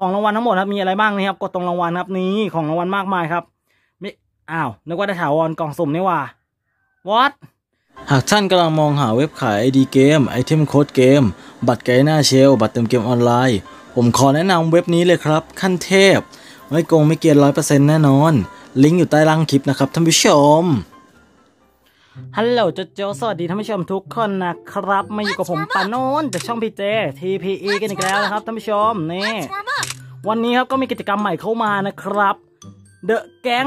ของรางวัลทั้งหมดครับมีอะไรบ้างนี่ครับกดตรงรางวัลครับนี้ของรางวัลมากมายครับไม่นึกว่าได้ถาวรกล่องสุ่มนี่ว่า what หากท่านกำลังมองหาเว็บขาย ID เกมไอเทมโค้ดเกมบัตรไกด์หน้าเชลบัตรเติมเกมออนไลน์ผมขอแนะนำเว็บนี้เลยครับขั้นเทพไม่โกงไม่เกียน100%แน่นอนลิงก์อยู่ใต้ล่างคลิปนะครับท่านผู้ชมฮัลโหลโจสวัสดีท่านผู้ชมทุกคนนะครับมาอยู่กับผมปานโนนจากช่องพีเจ TPE กันอีกแล้วนะครับท่านผู้ชมนี่วันนี้ครับก็มีกิจกรรมใหม่เข้ามานะครับเดอะแก๊ง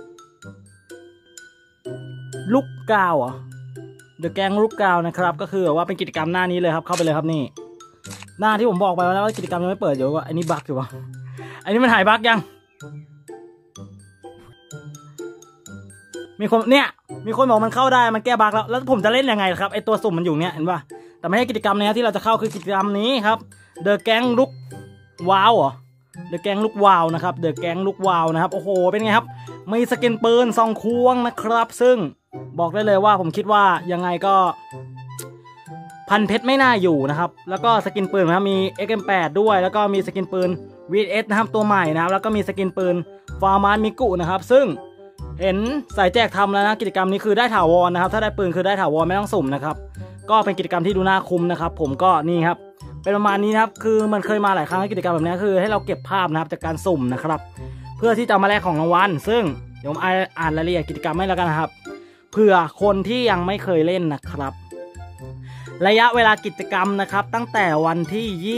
ลูกกาวเดอะแก๊งลูกกาวนะครับก็คือว่าเป็นกิจกรรมหน้านี้เลยครับเข้าไปเลยครับนี่หน้าที่ผมบอกไปแล้วว่ากิจกรรมยังไม่เปิดอยู่ว่าอันนี้บั๊กอยู่วะอันนี้มันหายบั๊กยังมีคนบอกมันเข้าได้มันแก้บั๊กแล้วผมจะเล่นยังไงครับไอตัวสุ่มมันอยู่เนี้ยเห็นป่ะแต่ไม่ใช่กิจกรรมนี้ที่เราจะเข้าคือกิจกรรมนี้ครับเดอะแก๊งลูกว้าวเดอะแก๊งลูกวาวนะครับเดอะแก๊งลูกวาวนะครับโอ้โหเป็นไงครับมีสกินปืน2 ควงนะครับซึ่งบอกได้เลยว่าผมคิดว่ายังไงก็พันเพชรไม่น่าอยู่นะครับแล้วก็สกินปืนนะครับมี XM8 ด้วยแล้วก็มีสกินปืน VS นะครับตัวใหม่นะครับแล้วก็มีสกินปืนฟาร์มานมิกุนะครับซึ่งเห็นสายแจกทำแล้วนะกิจกรรมนี้คือได้ถาวรนะครับถ้าได้ปืนคือได้ถาวรไม่ต้องสุ่มนะครับก็เป็นกิจกรรมที่ดูน่าคุ้มนะครับผมก็นี่ครับเป็นประมาณนี้นะครับคือมันเคยมาหลายครั้งกิจกรรมแบบนี้คือให้เราเก็บภาพนะครับจากการสุ่มนะครับเพื่อที่จะมาแลกของรางวัลซึ่งเดี๋ยวผมอ่านรายละเอียดกิจกรรมให้แล้วกันนะครับเผื่อคนที่ยังไม่เคยเล่นนะครับระยะเวลากิจกรรมนะครับตั้งแต่วันที่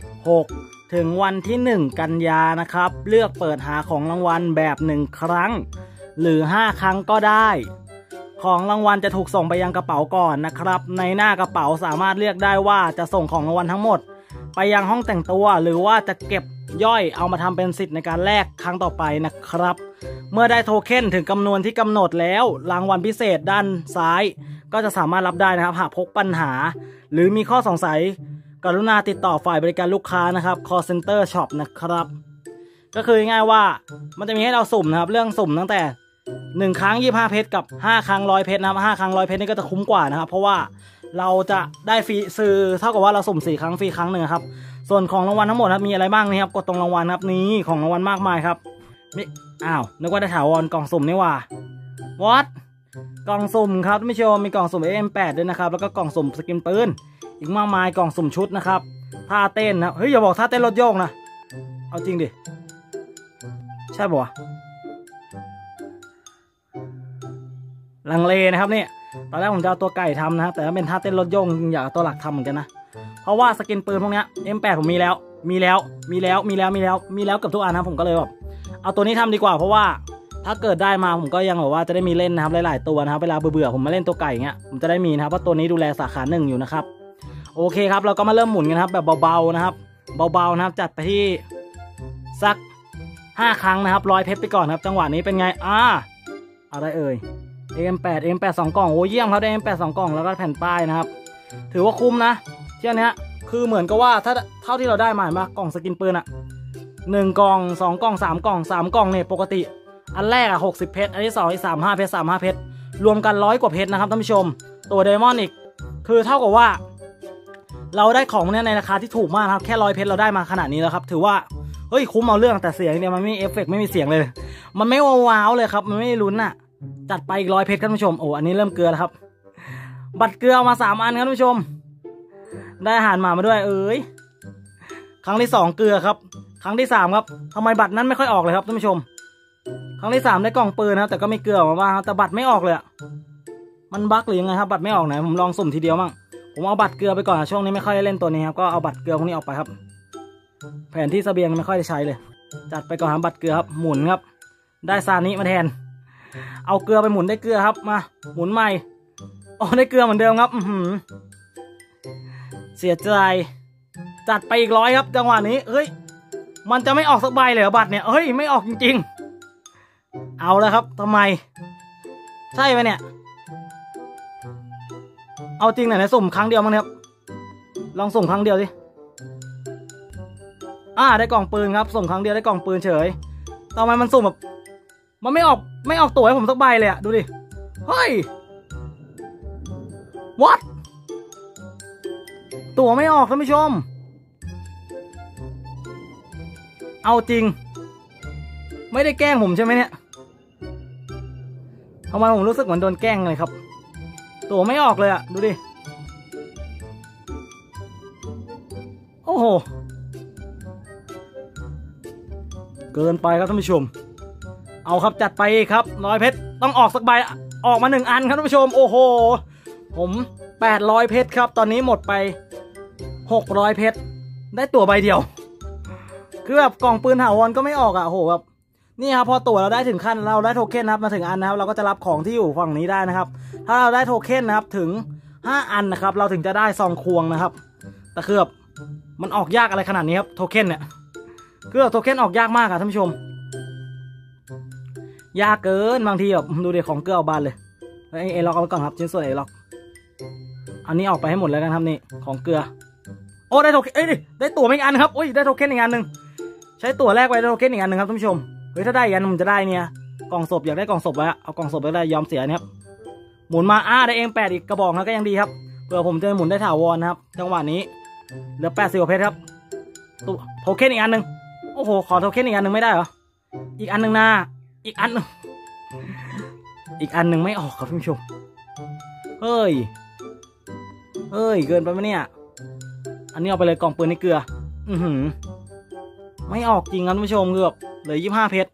26ถึงวันที่1กันยานะครับเลือกเปิดหาของรางวัลแบบ1ครั้งหรือ5ครั้งก็ได้ของรางวัลจะถูกส่งไปยังกระเป๋าก่อนนะครับในหน้ากระเป๋าสามารถเลือกได้ว่าจะส่งของรางวัลทั้งหมดไปยังห้องแต่งตัวหรือว่าจะเก็บย่อยเอามาทำเป็นสิทธิ์ในการแลกครั้งต่อไปนะครับเมื่อได้โทเค็นถึงจำนวนที่กำหนดแล้วรางวัลพิเศษด้านซ้ายก็จะสามารถรับได้นะครับหากพบปัญหาหรือมีข้อสงสัยกรุณาติดต่อฝ่ายบริการลูกค้านะครับ call center shop นะครับก็คือง่ายว่ามันจะมีให้เราสุ่มนะครับเรื่องสุ่มตั้งแต่1ครั้ง25เพชรกับ5ครั้ง100เพชรนะครับ5ครั้ง100เพชรนี่ก็จะคุ้มกว่านะครับเพราะว่าเราจะได้ฟรีซื้อเท่ากับว่าเราสุ่ม4ครั้งฟรีครั้งหนึ่งครับส่วนของรางวัลทั้งหมดครับมีอะไรบ้างนี่ครับกดตรงรางวัลครับนี้ของรางวัลมากมายครับนึกว่าได้ถาวรกล่องสุ่มนี่ว่า what กล่องสุ่มครับท่านผู้ชมมีกล่องสุ่ม AM8 ด้วยนะครับแล้วก็กล่องสุ่มสกินปืนอีกมากมายกล่องสุ่มชุดนะครับท่าเต้นนะเฮ้ยอย่าบอกท่าเต้นรถโยกนะเอาจริงดิใช่ป่ะลังเลนะครับเนี่ยตอนแรกผมจะเอาตัวไก่ทำนะแต่ถ้าเป็นท่าเต้นรถโยกอยากเอาตัวหลักทำเหมือนกันนะเพราะว่าสกินปืนพวกนี้ M8 ผมมีแล้วกับทุกอันนะผมก็เลยแบบเอาตัวนี้ทำดีกว่าเพราะว่าถ้าเกิดได้มาผมก็ยังแบบว่าจะได้มีเล่นนะครับหลายๆตัวนะครับเวลาเบื่อผมมาเล่นตัวไก่เงี้ยผมจะได้มีนะครับเพราะตัวนี้ดูแลสาขา1อยู่นะครับโอเคครับเราก็มาเริ่มหมุนกันครับแบบเบาๆนะครับเบาๆนะครับจัดไปที่สัก5ครั้งนะครับ100เพชรไปก่อนครับจังหวะนี้เป็นไงอะไรเอ่ย AM8 2 กล่องโอ้เยี่ยมครับได้ AM8 2 กล่องแล้วก็แผ่นป้ายนะครับถือว่าคุ้มนะเที่ยนี้คือเหมือนกับว่าถ้าเท่าที่เราได้มากล่องสกินปืน1กล่อง2กล่อง3กล่อง3กล่องเนี่ยปกติอันแรก60เพชรอันที่2ที่35เพชร35เพชรรวมกัน100กว่าเพชรนะครับท่านผู้ชมตัวไดมอนด์อีกคือเท่ากับว่าเราได้ของเนี่ยในราคาที่ถูกมากครับแค่100เพชรเราได้มาขนาดนี้แล้วครับถือว่าเฮ้ยคุ้มเอาเรื่องแต่เสียงเนี่ยมันไม่มีเอฟเฟกต์ไม่มีเสียงเลยมันไม่ว้าวเลยครับมันไม่ลุ้นจัดไปอีก100เพชรท่านผู้ชมโอ้อันนี้เริ่มเกลือแล้วครับบัตรเกลือมา3อันครับท่านผู้ชมได้อาหารหมาด้วยครั้งที่2เกลือครับครั้งที่3ครับทำไมบัตรนั้นไม่ค่อยออกเลยครับท่านผู้ชมครั้งที่3ได้กล่องปืนนะแต่ก็ไม่เกลือออกมาบ้างแต่บัตรไม่ออกเลยมันบั๊กหรือยังไงครับบัตรไม่ออกไหนผมลองสุ่มทีเดียวมั่งผมเอาบัตรเกลือไปก่อนช่วงนี้ไม่ค่อยได้เล่นตัวนี้ครับก็เอาบัตรเกลือพวกนี้ออกไปครับแผนที่เสบียงไม่ค่อยได้ใช้เลยจัดไปก่อนครับบัตรเกลือครับหมุนครับได้ซานิมาแทนเอาเกลือไปหมุนได้เกลือครับมาหมุนใหม่ได้เกลือเหมือนเดิมครับเสียใจจัดไปอีก100ครับจังหวะนี้เฮ้ยมันจะไม่ออกสักใบเลยเหรอบัตรเนี่ยเฮ้ยไม่ออกจริงๆเอาแล้วครับทำไมใช่ไหมเนี่ยเอาจริงไหนสุ่มครั้งเดียวมั้งครับลองสุ่มครั้งเดียวสิได้กล่องปืนครับสุ่มครั้งเดียวได้กล่องปืนเฉยทำไมมันสุ่มแบบมันไม่ออกตัวให้ผมสักใบเลยดูดิเฮ้ย what ตัวไม่ออกท่านผู้ชมเอาจริงไม่ได้แกล้งผมใช่ไหมเนี่ยทำไมผมรู้สึกเหมือนโดนแกล้งเลยครับตัวไม่ออกเลยอะดูดิโอ้โหเกินไปครับท่านผู้ชมเอาครับจัดไปครับ100 เพชรต้องออกสักใบออกมา1 อันครับท่านผู้ชมโอ้โหผม800 เพชรครับตอนนี้หมดไป600 เพชรได้ตั๋วใบเดียวคือแบบกล่องปืนถาวรก็ไม่ออกอะโอ้โหแบบนี่ครับพอตั๋วเราได้ถึงขั้นเราได้โทเค็นนะครับมาถึงอันนะครับเราก็จะรับของที่อยู่ฝั่งนี้ได้นะครับถ้าเราได้โทเค็นนะครับถึง5 อันนะครับเราถึงจะได้ซองควงนะครับแต่คือแบบมันออกยากอะไรขนาดนี้ครับโทเค็นเนี่ยคือแบบโทเค็นออกยากมากอะท่านผู้ชมยากเกินบางทีแบบดูเด็กของเกลือเอาบานเลยเอล็อกเอาไปก่อนครับชิ้นส่วนเอล็อกอันนี้ออกไปให้หมดแล้วกันครับนี่ของเกลือโอ้ได้โทเค็นได้ตั๋วอีกอันครับโอ้ยได้โทเค็นอีกอันหนึ่งใช้ตั๋วแรกไปได้โทเค็นอีกอันหนึ่งครับท่านผู้ชมเฮ้ยถ้าได้อีกอันผมจะได้เนี่ยกล่องศพอยากได้กล่องศพไว้เอากล่องศพไปได้ยอมเสียเนี่ยครับหมุนมาได้เอง8อีกกระบอกนะก็ยังดีครับเผื่อผมจะหมุนได้ถาวรนะครับจังหวะนี้เหลือ80 กว่าเพชรครับตัวโทเค็นอีกอันหนึ่งโอ้โหขอโทเค็นอีกอันหนึ่งไม่ได้เหรออีกอันหนึ่งนะอีกอันหนึ่งไม่ออกครับท่านผู้ชมเฮ้ยเกินไปไหมเนี่ยอันนี้เอาไปเลยกล่องปืนในเกลือไม่ออกจริงครับท่านผู้ชมเกือบเหลือ25 เพชร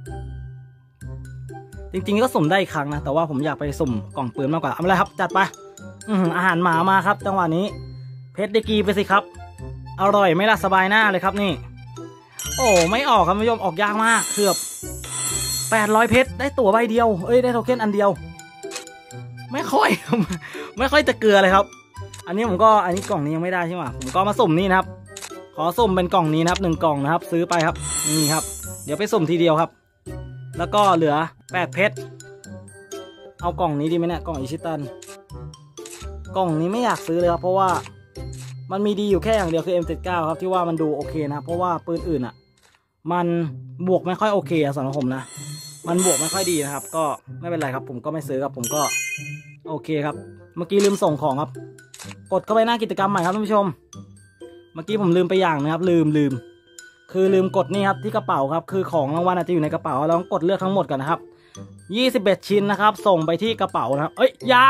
จริงๆก็สุ่มได้อีกครั้งนะแต่ว่าผมอยากไปสุ่มกล่องปืนมากกว่าเอาไปเลยครับจัดไปอาหารหมามาครับจังหวะนี้เพชรได้กีไปสิครับอร่อยไม่ละสบายหน้าเลยครับนี่โอ้ไม่ออกครับท่านผู้ชมออกยากมากเกือบ800 เพชรได้ตั๋วใบเดียวได้โทเค็นอันเดียวไม่ค่อยจะเกลือเลยครับอันนี้กล่องนี้ยังไม่ได้ใช่ไหมผมก็มาสุ่มนี่นะครับขอสุ่มเป็นกล่องนี้นะครับ1 กล่องนะครับซื้อไปครับนี่ครับเดี๋ยวไปสุ่มทีเดียวครับแล้วก็เหลือ8 เพชรเอากล่องนี้ดีไหมเนี่ยกล่องอิชิตันกล่องนี้ไม่อยากซื้อเลยครับเพราะว่ามันมีดีอยู่แค่อย่างเดียวคือ M79 ครับที่ว่ามันดูโอเคนะเพราะว่าปืนอื่นอ่ะมันบวกไม่ค่อยโอเคสำหรับผมนะมันบวกไม่ค่อยดีนะครับก็ไม่เป็นไรครับผมก็ไม่ซื้อครับผมก็โอเคครับเมื่อกี้ลืมส่งของครับกดเข้าไปหน้ากิจกรรมใหม่ครับท่านผู้ชมเมื่อกี้ผมลืมไปอย่างนะครับลืมคือลืมกดนี่ครับที่กระเป๋าครับคือของรางวัลอาจจะอยู่ในกระเป๋าเราต้องกดเลือกทั้งหมดกันนะครับ21 ชิ้นนะครับส่งไปที่กระเป๋านะครับยา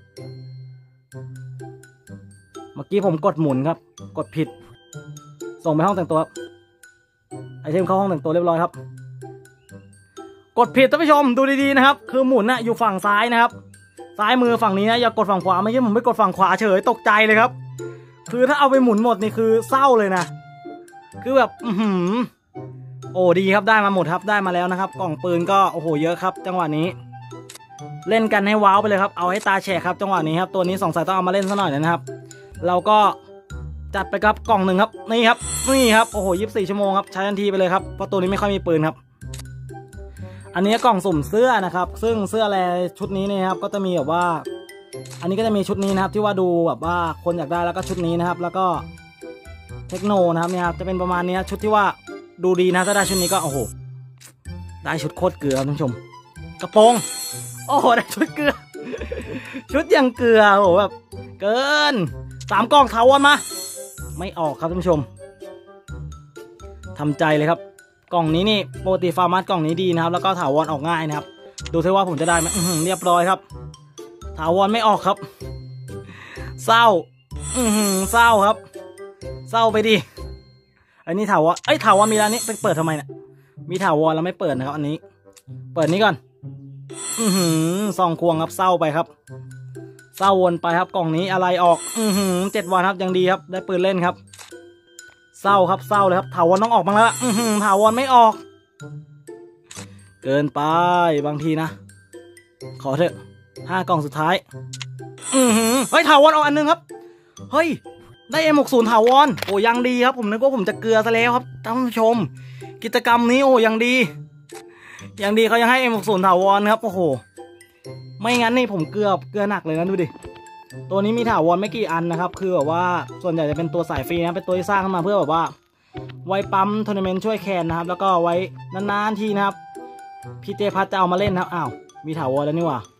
เมื่อกี้ผมกดหมุนครับกดผิดส่งไปห้องแต่งตัวไอเทมเข้าห้องแต่งตัวเรียบร้อยครับกดผิดท่านผู้ชมดูดีๆนะครับคือหมุนน่ะอยู่ฝั่งซ้ายนะครับซ้ายมือฝั่งนี้นะอย่ากดฝั่งขวาไม่ใช่ผมไม่กดฝั่งขวาเฉยตกใจเลยครับคือถ้าเอาไปหมุนหมดนี่คือเศร้าเลยนะคือแบบโอ้ดีครับได้มาหมดครับได้มาแล้วนะครับกล่องปืนก็โอ้โหเยอะครับจังหวะนี้เล่นกันให้ว้าวไปเลยครับเอาให้ตาแฉกครับจังหวะนี้ครับตัวนี้สงสัยต้องเอามาเล่นซะหน่อยนะครับเราก็จัดไปครับกล่อง1ครับนี่ครับโอ้โห24 ชั่วโมงครับใช้ทันทีไปเลยครับเพราะตัวนี้ไม่ค่อยมีปืนครับอันนี้กล่องสุ่มเสื้อนะครับซึ่งเสื้อแลชุดนี้เนี่ยครับก็จะมีแบบว่าอันนี้ก็จะมีชุดนี้นะครับที่ว่าดูแบบว่าคนอยากได้แล้วก็ชุดนี้นะครับแล้วก็เทคโนนะครับเนี่ยครับจะเป็นประมาณนี้ชุดที่ว่าดูดีนะถ้าได้ชุดนี้ก็โอ้โหได้ชุดโคตรเกลือท่านผู้ชมกระโปรงโอ้โหได้ชุดเกลือชุดยังเกลือโอ้โหแบบเกิน3 กล่องถาวรมาไม่ออกครับท่านผู้ชมทำใจเลยครับกล่องนี้นี่ปกติฟาร์มัสกล่องนี้ดีนะครับแล้วก็ถาวรออกง่ายนะครับดูซิว่าผมจะได้ไหมเรียบร้อยครับถาวรไม่ออกครับเศร้าเศร้าครับเศร้าไปดิอันนี้ถาวรถาวรมีร้านนี้ไปเปิดทำไมเนี่ยมีถาวรแล้วไม่เปิดนะครับอันนี้เปิดนี้ก่อนซองควงครับเศร้าไปครับเศร้าวนไปครับกล่องนี้อะไรออก7 วันครับยังดีครับได้ปืนเล่นครับเศร้าครับเศร้าเลยครับถาวรต้องออกบ้างแล้วถาวรไม่ออกเกินไปบางทีนะขอเถอะ5 กล่องสุดท้ายเฮ้ยถาวรเอาอันนึงครับเฮ้ยได้ M60 ถาวรโอ้ยังดีครับผมนึกว่าผมจะเกลือซะแล้วครับท่านผู้ชมกิจกรรมนี้โอ้ยังดีเขายังให้ M60 ถาวรครับโอ้โหไม่งั้นนี่ผมเกลือหนักเลยนะดูดิตัวนี้มีถาวรไม่กี่อันนะครับคือแบบว่าส่วนใหญ่จะเป็นตัวสายฟรีนะเป็นตัวที่สร้างขึ้นมาเพื่อแบบว่าไว้ปั๊มทัวร์นาเมนต์ช่วยแคนนะครับแล้วก็ไว้นานๆทีนะครับพี่เจพัทจะเอามาเล่นนะครับอ้าวมีถาวรแล้วนี่หว่า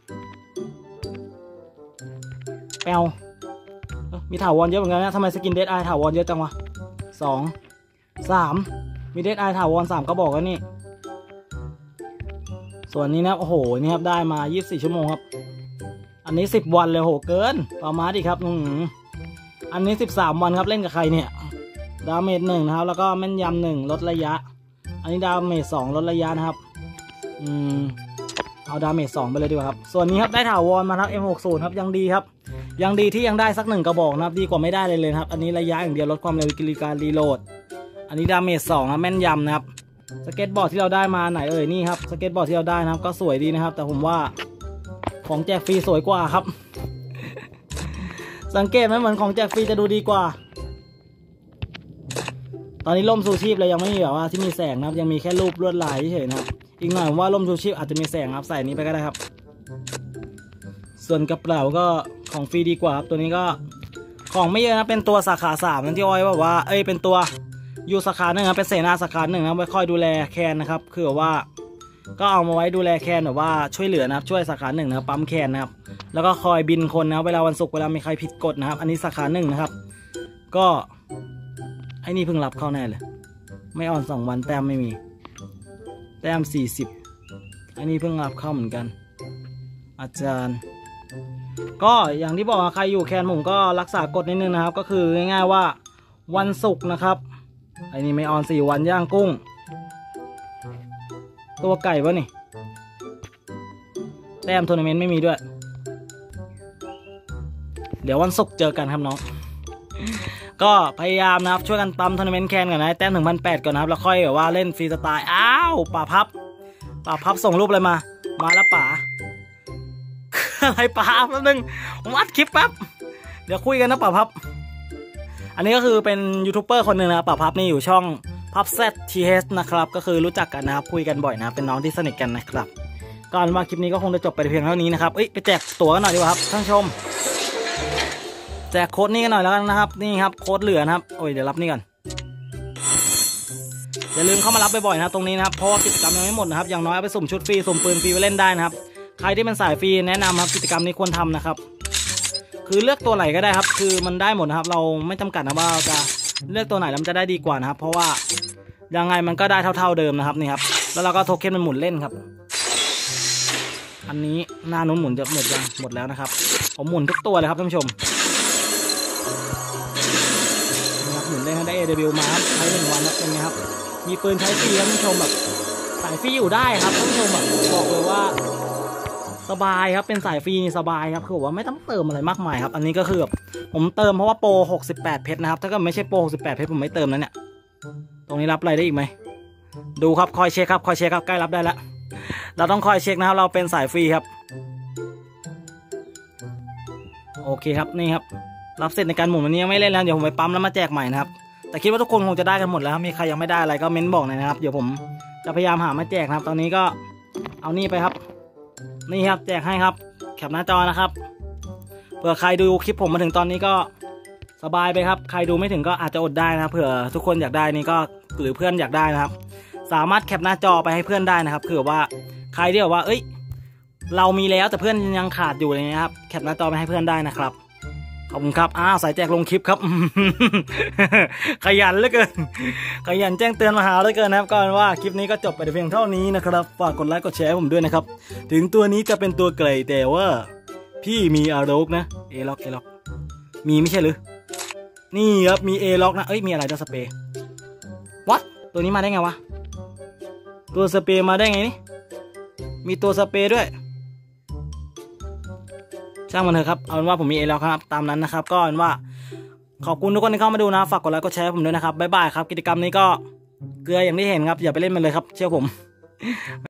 แปลมีถาวรเยอะเหมือนกันนะทำไมสกินเดดไอถาวรเยอะจังวะ2 3 มีเดดไอถาวร3 กระบอกแล้วนี่ส่วนนี้นะโอ้โหนี่ครับได้มา24 ชั่วโมงครับอันนี้10 วันเลยโหเกินประมาณดิครับอันนี้13 วันครับเล่นกับใครเนี่ยดาเมจ1นะครับแล้วก็แม่นยำ1ลดระยะอันนี้ดาเมจ2ลดระยะนะครับเอาดาเมจ2ไปเลยดีกว่าครับส่วนนี้ครับได้ถาวรมาครับ M60 ครับยังดีครับยังดีที่ยังได้สัก1 กระบอกนะครับดีกว่าไม่ได้เลยครับอันนี้ระยะอย่างเดียวลดความเร็วการรีโหลดอันนี้ดาเมจ2ครับแม่นยำนะครับสเก็ตบอร์ดที่เราได้มาไหนนี่ครับสเก็ตบอร์ดที่เราได้นะครับก็สวยดีนะครับแต่ผมว่าของแจกฟรีสวยกว่าครับ สังเกตไหมเหมือนของแจกฟรีจะดูดีกว่าตอนนี้ร่มชูชีพเลยยังไม่มีแบบว่าที่มีแสงนะครับยังมีแค่รูปลวดลายเฉยๆนะครับอีกหน่อยผมว่าร่มชูชีพอาจจะมีแสงครับใส่นี้ไปก็ได้ครับส่วนกระเป๋าก็ของฟรีดีกว่าครับตัวนี้ก็ของไม่เยอะนะเป็นตัวสาขา3นั่นที่อ้อยบอกว่าเป็นตัวอยู่สาขา1ครับเป็นเสนาสาขา1นะไว้คอยดูแลแคนนะครับคือแบบว่าก็เอามาไว้ดูแลแคนแบบว่าช่วยเหลือนะครับช่วยสาขา1นะครับปั๊มแคนนะครับแล้วก็คอยบินคนนะครับเวลาวันศุกร์เวลามีใครผิดกฎนะครับอันนี้สาขา1นะครับก็ไอ้นี่เพิ่งรับเข้าแน่เลยไม่ออน2 วันแต้มไม่มีแต้ม40อันนี้เพิ่งรับเข้าเหมือนกันอาจารย์ก็อย่างที่บอกใครอยู่แคนผมก็รักษากฎนิดนึงนะครับก็คือง่ายๆว่าวันศุกร์นะครับไอ้นี่ไม่ออน4 วันย่างกุ้งตัวไก่วะนี่แต้มทัวร์นาเมนต์ไม่มีด้วยเดี๋ยววันศุกร์เจอกันครับน้องก็พยายามนะครับช่วยกันปั๊มทัวร์นาเมนต์แคนก่อนนะแต้ม1,800ก่อนนะครับแล้วค่อยแบบว่าเล่นฟรีสไตล์อ้าวป่าพับส่งรูปอะไรมาแล้วป่า อะไรป่าแป๊บนึงผมอัดคลิปแป๊บเดี๋ยวคุยกันนะป่าพับอันนี้ก็คือเป็นยูทูบเบอร์คนหนึ่งนะป่าพับนี่อยู่ช่องพับแซดทีเอสนะครับก็คือรู้จักกันนะครับคุยกันบ่อยนะเป็นน้องที่สนิทกันนะครับก่อนมาคลิปนี้ก็คงจะจบไปเพียงเท่านี้นะครับไปแจกตั๋วกันหน่อยดีกว่าครับท่านชมแจกโค้ดนี้กันหน่อยแล้วกันนะครับนี่ครับโค้ดเหลือนะครับเดี๋ยวรับนี่ก่อนอย่าลืมเข้ามารับบ่อยๆนะตรงนี้นะครับเพราะว่ากิจกรรมยังไม่หมดนะครับอย่างน้อยเอาไปสุ่มชุดฟรีสุ่มปืนฟรีไปเล่นได้นะครับใครที่เป็นสายฟรีแนะนำครับกิจกรรมนี้ควรทำนะครับคือเลือกตัวไหนก็ได้ครับคือมันได้หมดนะครับเราไม่จำกัดนะว่าเราจะเลือกตัวไหนแล้วมันจะได้ดีกว่านะครับเพราะว่ายังไงมันก็ได้เท่าเดิมนะครับนี่ครับแล้วเราก็โทเค็นมันหมุนเล่นครับอันนี้หน้านู้นหมุนจะหมดแล้วนะครับผมหมุนทุกตัวเลยครับท่านผู้ชมนะครับหมุนเล่นได้ AW มาครับใช้1 วันแล้วเป็นไงครับมีปืนใช้ฟรีครับท่านผู้ชมแบบสายฟรีอยู่ได้ครับท่านผู้ชมแบบบอกเลยว่าสบายครับเป็นสายฟรีสบายครับคือว่าไม่ต้องเติมอะไรมากมายครับอันนี้ก็คือแบบผมเติมเพราะว่าโปร68 เพชรนะครับถ้าเกิดไม่ใช่โปร68 เพชรผมไม่เติมแล้วเนี่ยตรงนี้รับอะไรได้อีกไหมดูครับคอยเช็คครับใกล้รับได้แล้วเราต้องคอยเช็คนะครับเราเป็นสายฟรีครับโอเคครับนี่ครับรับเสร็จในการหมุนวันนี้ยังไม่เล่นแล้วเดี๋ยวผมไปปั๊มแล้วมาแจกใหม่นะครับแต่คิดว่าทุกคนคงจะได้กันหมดแล้วครับมีใครยังไม่ได้อะไรก็เม้นบอกหน่อยนะครับเดี๋ยวผมจะพยายามหามาแจกนะครับตอนนี้ก็เอานี่ไปครับนี่ครับแจกให้ครับแคปหน้าจอนะครับเผื่อใครดูคลิปผมมาถึงตอนนี้ก็สบายไปครับใครดูไม่ถึงก็อาจจะอดได้นะเผื่อทุกคนอยากได้นี่ก็หรือเพื่อนอยากได้นะครับสามารถแคปหน้าจอไปให้เพื่อนได้นะครับเผื่อว่าใครที่แบบว่าเรามีแล้วแต่เพื่อนยังขาดอยู่อะไรเงี้ยครับแคปหน้าจอไปให้เพื่อนได้นะครับขอบคุณครับสายแจกลงคลิปครับ ขยันเหลือเกินขยันแจ้งเตือนมาหาเหลือเกินนะครับก็ว่าคลิปนี้ก็จบไปเพียงเท่านี้นะครับฝากกดไลค์กดแชร์ให้ผมด้วยนะครับถึงตัวนี้จะเป็นตัวไกลแต่ว่าพี่มีอารกนะเอล็อกมีไม่ใช่หรือนี่ครับมีเอล็อกนะมีอะไรตัวสเปรย์วัดตัวนี้มาได้ไงวะตัวสเปรย์มาได้ไงนี่มีตัวสเปรย์ด้วยช่างมันเถอะครับเอาเป็นว่าผมมีเอล็อกครับตามนั้นนะครับก็เป็นว่าขอบคุณทุกคนที่เข้ามาดูนะฝากกดไลค์กดแชร์ผมด้วยนะครับบ๊ายบายครับกิจกรรมนี้ก็เกลืออย่างที่เห็นครับอย่าไปเล่นมันเลยครับเชื่อผม